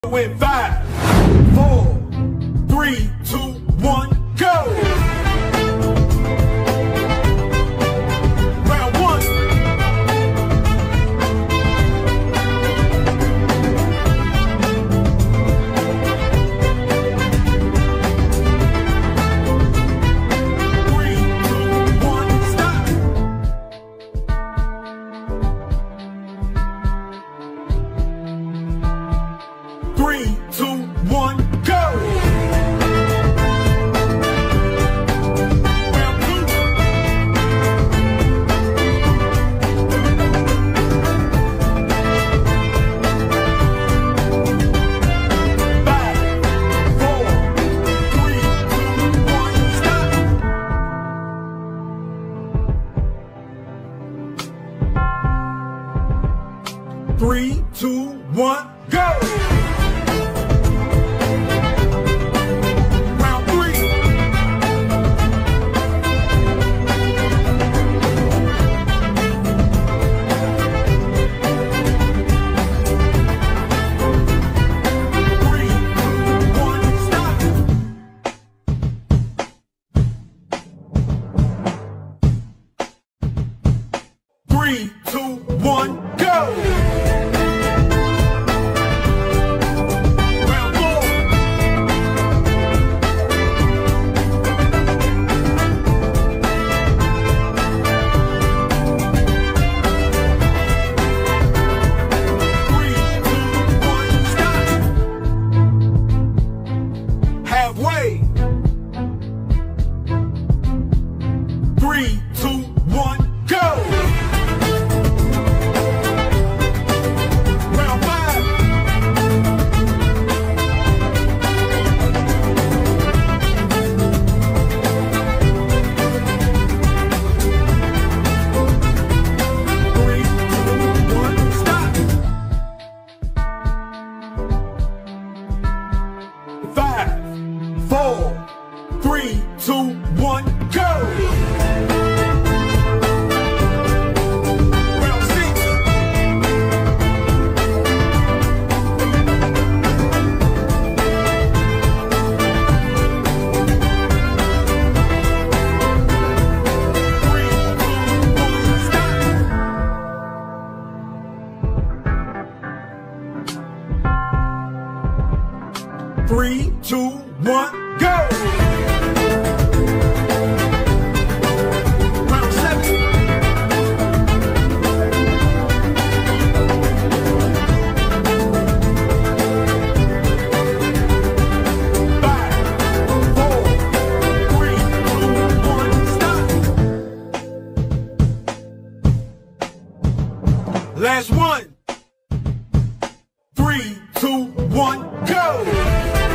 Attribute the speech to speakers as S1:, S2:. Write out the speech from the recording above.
S1: In 5, 4, 3, 2, 1, go! Round 1. 3, 2, 1, stop! 3, 2, 1, go! Round 2. 5, 4, 3, 2, 1, stop! 3, 2, 1, go! Three, two, one, go! Round 4. 3, 2, 1, stop! Halfway. 3, 2, 1, go! Five, 4, 3, 2, 1, go! Round 6. 3, 2, 1, stop! 3, 2, 1, go! Round 7. 5, 4, 3, 2, 1, stop! Last one. 3, 2, 1, go!